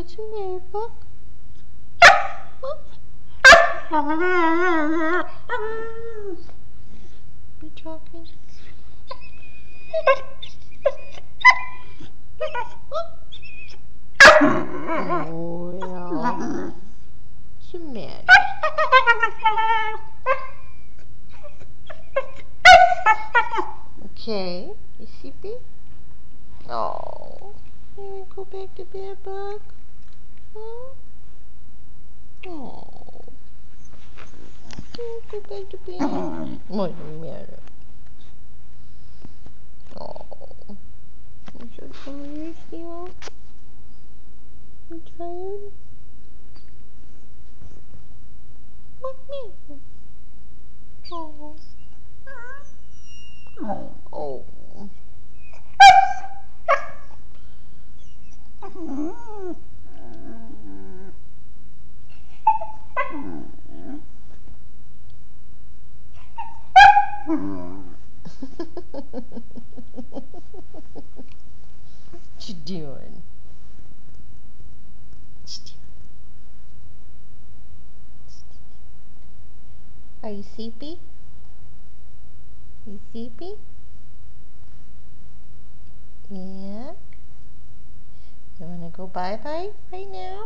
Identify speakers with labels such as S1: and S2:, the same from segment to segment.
S1: What's in there, Buck? You talking? Oh, yeah. What's the matter? Okay. You sleepy? Oh. You wanna go back to bed, Buck? Huh? Oh. Go back to bed. What's the matter? Oh. I'm so tired still. You tired? What me? Oh. Oh. What you doing? Are you sleepy? You sleepy? Yeah? You wanna go bye-bye right now?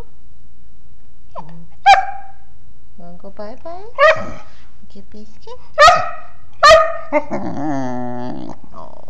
S1: You wanna go bye-bye? Get biscuit? Oh.